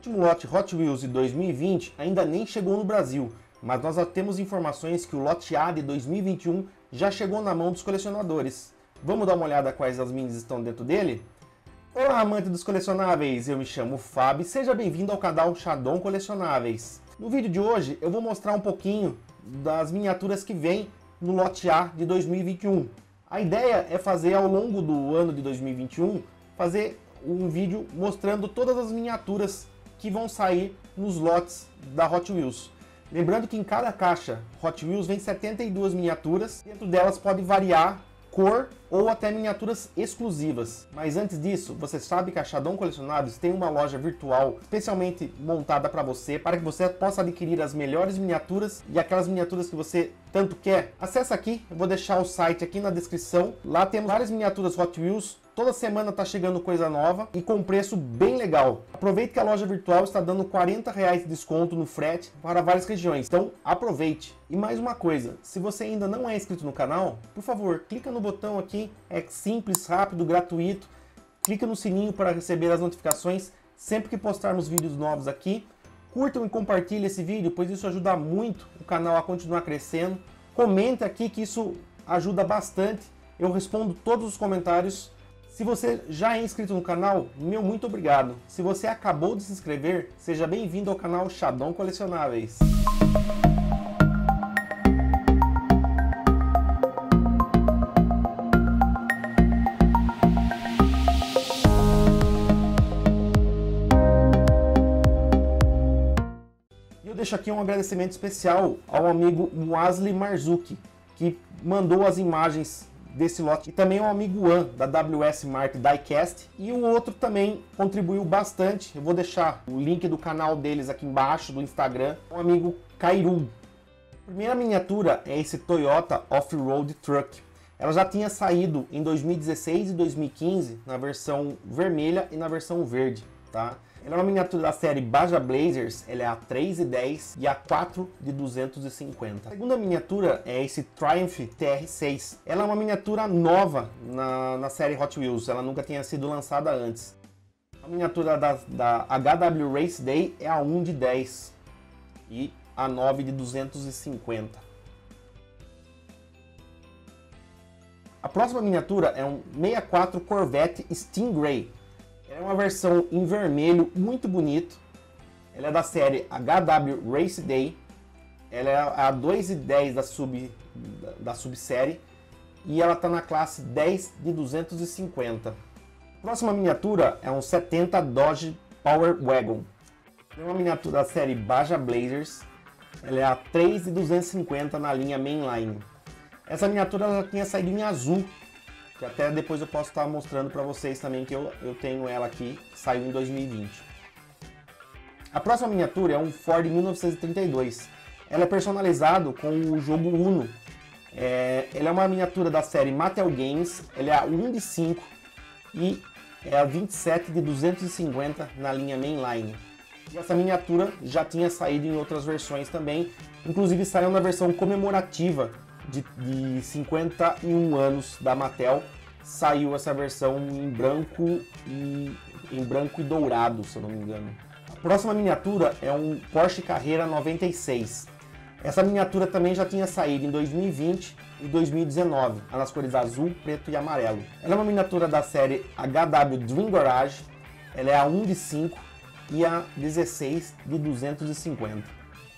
último lote Hot Wheels de 2020 ainda nem chegou no Brasil, mas nós já temos informações que o lote A de 2021 já chegou na mão dos colecionadores. Vamos dar uma olhada quais as minis estão dentro dele? Olá, amante dos colecionáveis, eu me chamo Fábio e seja bem-vindo ao canal Shadow Colecionáveis. No vídeo de hoje eu vou mostrar um pouquinho das miniaturas que vem no lote A de 2021. A ideia é fazer ao longo do ano de 2021, fazer um vídeo mostrando todas as miniaturas que vão sair nos lotes da Hot Wheels. Lembrando que em cada caixa Hot Wheels vem 72 miniaturas, dentro delas pode variar cor ou até miniaturas exclusivas. Mas antes disso, você sabe que a Shadow Colecionáveis tem uma loja virtual especialmente montada para você, para que você possa adquirir as melhores miniaturas e aquelas miniaturas que você tanto quer. Acesse aqui, eu vou deixar o site aqui na descrição. Lá temos várias miniaturas Hot Wheels. Toda semana está chegando coisa nova e com preço bem legal. Aproveite que a loja virtual está dando R$40 de desconto no frete para várias regiões. Então aproveite. E mais uma coisa, se você ainda não é inscrito no canal, por favor, clica no botão aqui. É simples, rápido, gratuito. Clica no sininho para receber as notificações sempre que postarmos vídeos novos aqui. Curtam e compartilhem esse vídeo, pois isso ajuda muito o canal a continuar crescendo. Comente aqui que isso ajuda bastante. Eu respondo todos os comentários. Se você já é inscrito no canal, meu muito obrigado. Se você acabou de se inscrever, seja bem-vindo ao canal Shadow Colecionáveis. E eu deixo aqui um agradecimento especial ao amigo Wesley Marzuki, que mandou as imagens desse lote, e também o amigo An da WS Mark Diecast, e o outro também contribuiu bastante. Eu vou deixar o link do canal deles aqui embaixo, do Instagram, o amigo Kairu. A primeira miniatura é esse Toyota Off-Road Truck. Ela já tinha saído em 2016 e 2015 na versão vermelha e na versão verde, tá? Ela é uma miniatura da série Baja Blazers, ela é a 3 de 10 e a 4 de 250. A segunda miniatura é esse Triumph TR6. Ela é uma miniatura nova na série Hot Wheels, ela nunca tinha sido lançada antes. A miniatura da HW Race Day é a 1 de 10 e a 9 de 250. A próxima miniatura é um 64 Corvette Stingray. É uma versão em vermelho muito bonito. Ela é da série HW Race Day. Ela é a 2 de 10 da subsérie. E ela está na classe 10 de 250. A próxima miniatura é um 70 Dodge Power Wagon. É uma miniatura da série Baja Blazers. Ela é a 3 de 250 na linha Mainline. Essa miniatura já tinha saído em azul, que até depois eu posso estar mostrando para vocês também, que eu tenho ela aqui, que saiu em 2020. A próxima miniatura é um Ford 1932. Ela é personalizado com o jogo Uno. Ela é uma miniatura da série Mattel Games, ela é a 1 de 5 e é a 27 de 250 na linha Mainline. E essa miniatura já tinha saído em outras versões também, inclusive saiu na versão comemorativa de 51 anos da Mattel. Saiu essa versão em branco e dourado, se eu não me engano. A próxima miniatura é um Porsche Carrera 96. Essa miniatura também já tinha saído em 2020 e 2019, nas cores azul, preto e amarelo. Ela é uma miniatura da série HW Dream Garage. Ela é a 1 de 5 e a 16 de 250.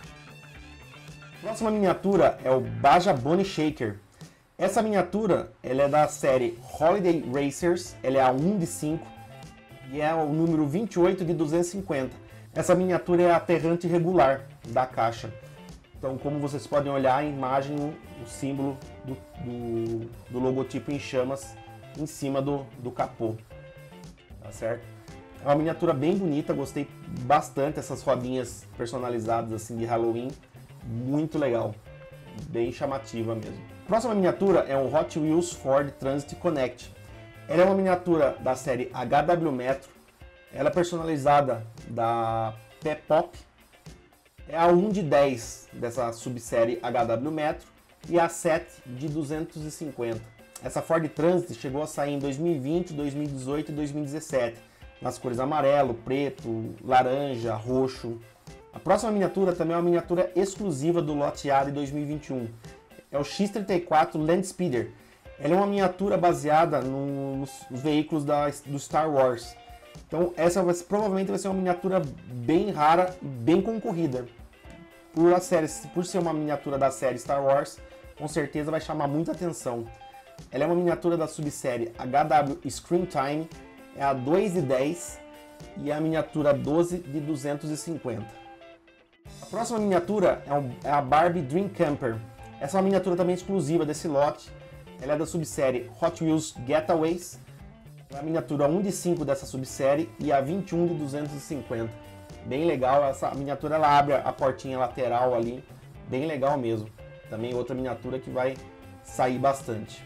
A próxima miniatura é o Baja Bunny Shaker. Essa miniatura ela é da série Holiday Racers, ela é a 1 de 5 e é o número 28 de 250. Essa miniatura é a aterrante regular da caixa. Então, como vocês podem olhar a imagem, o símbolo do logotipo em chamas em cima do capô. Tá certo? É uma miniatura bem bonita, gostei bastante dessas rodinhas personalizadas assim de Halloween. Muito legal, bem chamativa mesmo. A próxima miniatura é um Hot Wheels Ford Transit Connect. Ela é uma miniatura da série HW Metro. Ela é personalizada da P-Pop. É a 1 de 10 dessa subsérie HW Metro e a 7 de 250. Essa Ford Transit chegou a sair em 2020, 2018 e 2017. nas cores amarelo, preto, laranja, roxo. A próxima miniatura também é uma miniatura exclusiva do lote A de 2021. É o X-34 Landspeeder. Ela é uma miniatura baseada nos veículos do Star Wars. Então essa provavelmente vai ser uma miniatura bem rara e bem concorrida. Por ser uma miniatura da série Star Wars, com certeza vai chamar muita atenção. Ela é uma miniatura da subsérie HW Screen Time, é a 2 de 10 e a miniatura 12 de 250. A próxima miniatura é a Barbie Dream Camper. Essa é uma miniatura também exclusiva desse lote. Ela é da subsérie Hot Wheels Getaways. É a miniatura 1 de 5 dessa subsérie e a 21 de 250. Bem legal, essa miniatura ela abre a portinha lateral ali, bem legal mesmo. Também outra miniatura que vai sair bastante.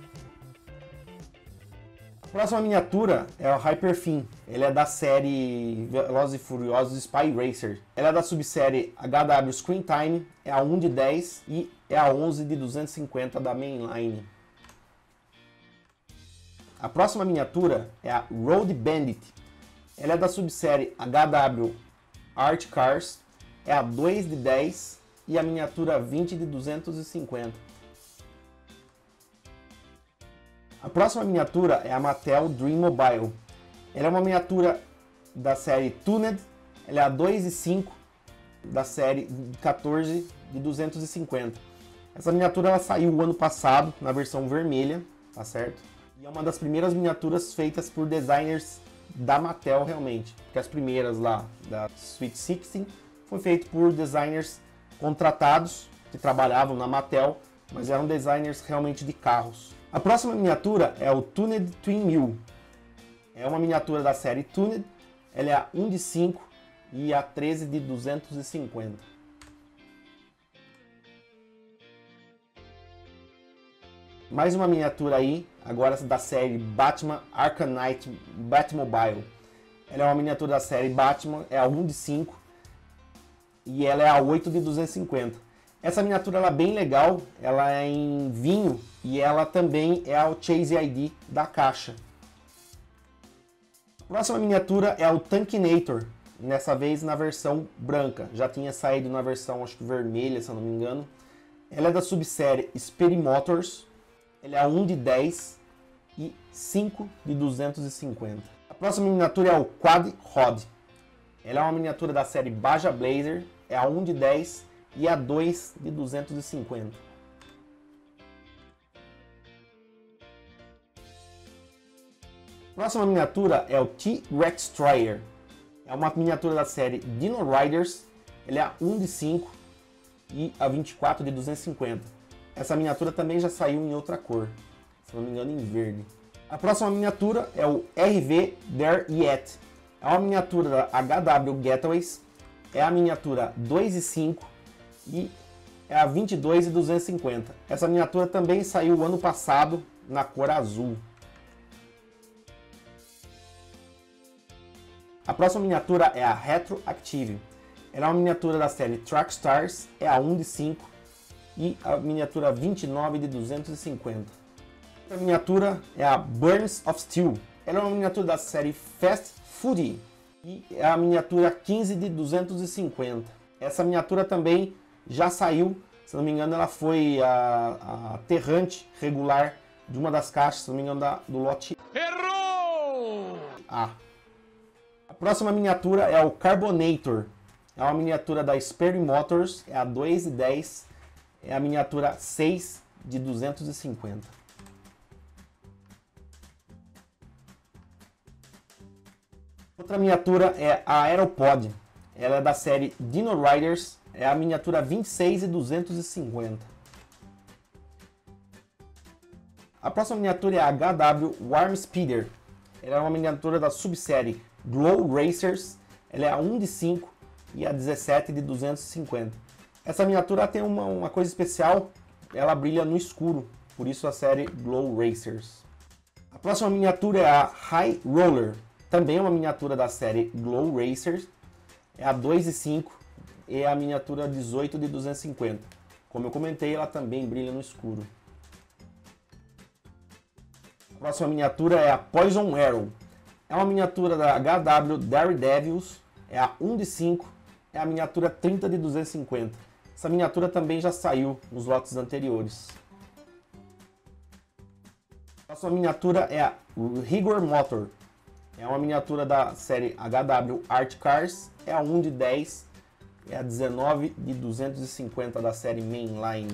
A próxima miniatura é o Hyperfin. Ele é da série Velozes e Furiosos Spy Racer. Ela é da subsérie HW Screen Time, é a 1 de 10 e é a 11 de 250 da mainline. A próxima miniatura é a Road Bandit. Ela é da subsérie HW Art Cars, é a 2 de 10 e a miniatura 20 de 250. A próxima miniatura é a Mattel Dream Mobile. Ela é uma miniatura da série Tuned, ela é a 2 de 5 da série 14 de 250. Essa miniatura ela saiu o ano passado na versão vermelha, tá certo? E é uma das primeiras miniaturas feitas por designers da Mattel realmente, porque as primeiras lá da Sweet 16 foi feito por designers contratados que trabalhavam na Mattel, mas eram designers realmente de carros. A próxima miniatura é o Tuned Twin Mule. É uma miniatura da série Tuned, ela é a 1 de 5 e a 13 de 250. Mais uma miniatura aí, agora da série Batman Arkham Knight Batmobile. Ela é uma miniatura da série Batman, é a 1 de 5 e ela é a 8 de 250. Essa miniatura ela é bem legal, ela é em vinho e ela também é o Chase ID da caixa. A próxima miniatura é o Tankinator, nessa vez na versão branca. Já tinha saído na versão acho que vermelha, se eu não me engano. Ela é da subsérie Speedy Motors. Ele é a 1 de 10 e 5 de 250. A próxima miniatura é o Quad Rod. Ela é uma miniatura da série Baja Blazer, é a 1 de 10 e a 2 de 250. A próxima miniatura é o T-Rex Destroyer. É uma miniatura da série Dino Riders, ele é a 1 de 5 e a 24 de 250. Essa miniatura também já saiu em outra cor, se não me engano em verde. A próxima miniatura é o RV There Yet. É uma miniatura da HW Getaways, é a miniatura 2 e 5 e é a 22 e 250. Essa miniatura também saiu ano passado na cor azul. A próxima miniatura é a Retroactive. Ela é uma miniatura da série Track Stars, é a 1 de 5 e a miniatura 29 de 250. A miniatura é a Burns of Steel. Ela é uma miniatura da série Fast Foodie e é a miniatura 15 de 250. Essa miniatura também já saiu, se não me engano ela foi a aterrante regular de uma das caixas, se não me engano do lote A. A próxima miniatura é o Carbonator. É uma miniatura da Speedy Motors, é a 2 de 10. É a miniatura 6 de 250. Outra miniatura é a Aeropod. Ela é da série Dino Riders. É a miniatura 26 de 250. A próxima miniatura é a HW Warm Speeder. Ela é uma miniatura da subsérie Glow Racers. Ela é a 1 de 5 e a 17 de 250. Essa miniatura tem uma coisa especial, ela brilha no escuro, por isso a série Glow Racers. A próxima miniatura é a High Roller, também é uma miniatura da série Glow Racers, é a 2 e 5 e é a miniatura 18 de 250. Como eu comentei, ela também brilha no escuro. A próxima miniatura é a Poison Arrow. É uma miniatura da HW Daredevils, é a 1 de 5, é a miniatura 30 de 250. Essa miniatura também já saiu nos lotes anteriores. A próxima miniatura é a Rigor Motor. É uma miniatura da série HW Art Cars, é a 1 de 10, é a 19 de 250 da série Mainline.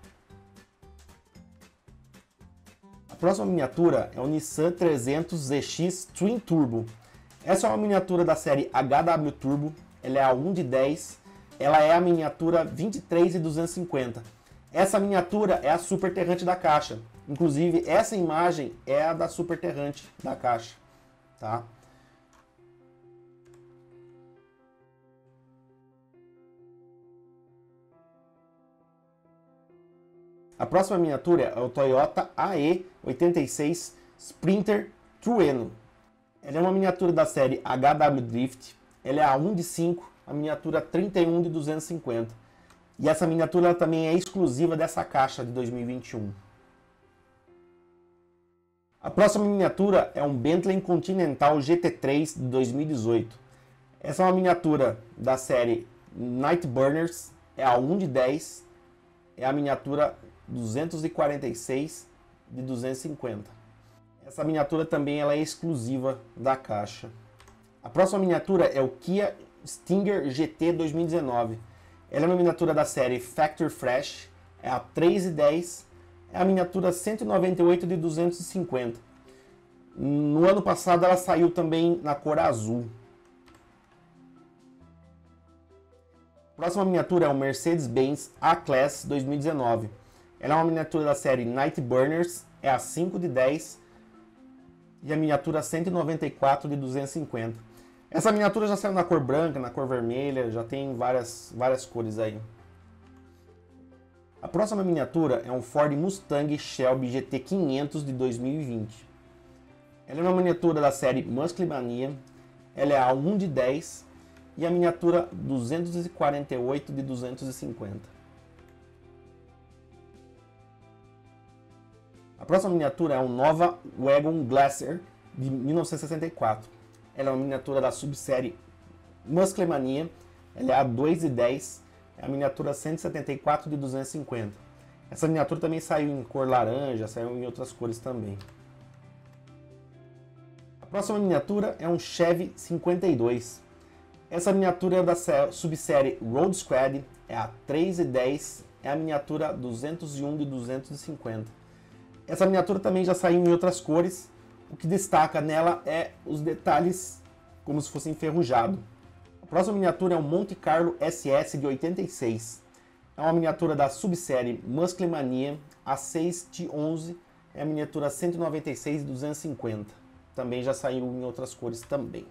A próxima miniatura é o Nissan 300 ZX Twin Turbo. Essa é uma miniatura da série HW Turbo, ela é a 1 de 10, ela é a miniatura 23 de 250. Essa miniatura é a Super Terrante da caixa. Inclusive, essa imagem é a da Super Terrante da caixa, tá? A próxima miniatura é o Toyota AE86 Sprinter Trueno. Ela é uma miniatura da série HW Drift, ela é a 1 de 5, a miniatura 31 de 250. E essa miniatura também é exclusiva dessa caixa de 2021. A próxima miniatura é um Bentley Continental GT3 de 2018. Essa é uma miniatura da série Night Burners, é a 1 de 10, é a miniatura 246 de 250. Essa miniatura também ela é exclusiva da caixa. A próxima miniatura é o Kia Stinger GT 2019. Ela é uma miniatura da série Factory Fresh, é a 3 de 10, é a miniatura 198 de 250. No ano passado ela saiu também na cor azul. A próxima miniatura é o Mercedes-Benz A-Class 2019. Ela é uma miniatura da série Night Burners, é a 5 de 10 e a miniatura 194 de 250. Essa miniatura já saiu na cor branca, na cor vermelha, já tem várias cores aí. A próxima miniatura é um Ford Mustang Shelby GT 500 de 2020. Ela é uma miniatura da série Muscle Mania, ela é a 1 de 10 e a miniatura 248 de 250. A próxima miniatura é um Nova Wagon Glacier de 1964. Ela é uma miniatura da subsérie Muscle Mania, ela é a 2 de 10, é a miniatura 174 de 250. Essa miniatura também saiu em cor laranja, saiu em outras cores também. A próxima miniatura é um Chevy 52. Essa miniatura é da subsérie Road Squad, é a 3 de 10, é a miniatura 201 de 250. Essa miniatura também já saiu em outras cores. O que destaca nela é os detalhes como se fosse enferrujado. A próxima miniatura é um Monte Carlo SS de 86. É uma miniatura da subsérie Muscle Mania, a 6 de 11, é a miniatura 196 de 250. Também já saiu em outras cores também.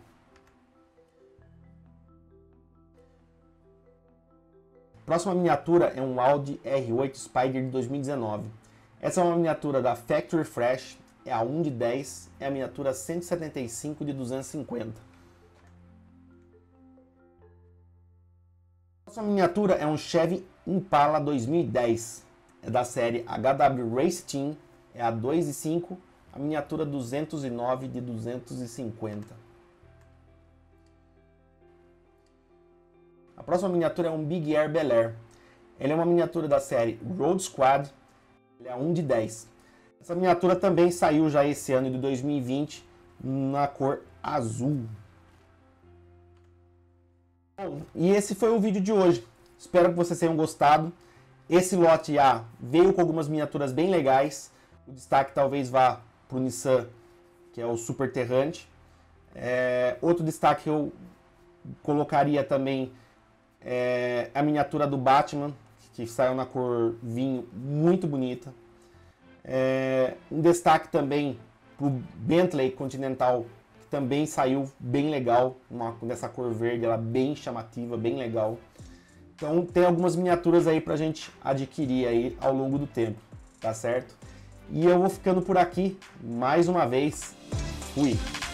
A próxima miniatura é um Audi R8 Spider de 2019. Essa é uma miniatura da Factory Fresh, é a 1 de 10, é a miniatura 175 de 250. A próxima miniatura é um Chevy Impala 2010, é da série HW Race Team, é a 2 de 5, a miniatura 209 de 250. A próxima miniatura é um Big Air Bel Air. Ela é uma miniatura da série Road Squad, ela é a 1 de 10. Essa miniatura também saiu já esse ano de 2020 na cor azul. Bom, e esse foi o vídeo de hoje. Espero que vocês tenham gostado. Esse lote A veio com algumas miniaturas bem legais. O destaque talvez vá para o Nissan, que é o Super Terrante. Outro destaque que eu colocaria também é a miniatura do Batman, que saiu na cor vinho, muito bonita. Um destaque também para o Bentley Continental, que também saiu bem legal, dessa cor verde, ela bem chamativa, bem legal. Então tem algumas miniaturas aí para a gente adquirir aí ao longo do tempo, tá certo? E eu vou ficando por aqui, mais uma vez, fui!